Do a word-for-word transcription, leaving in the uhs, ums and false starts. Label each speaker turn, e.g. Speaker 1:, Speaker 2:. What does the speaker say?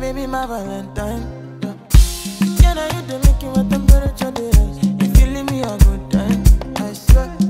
Speaker 1: baby, my Valentine. Yeah, now you do make it with temperature, they rise. If you leave me a good time, I swear.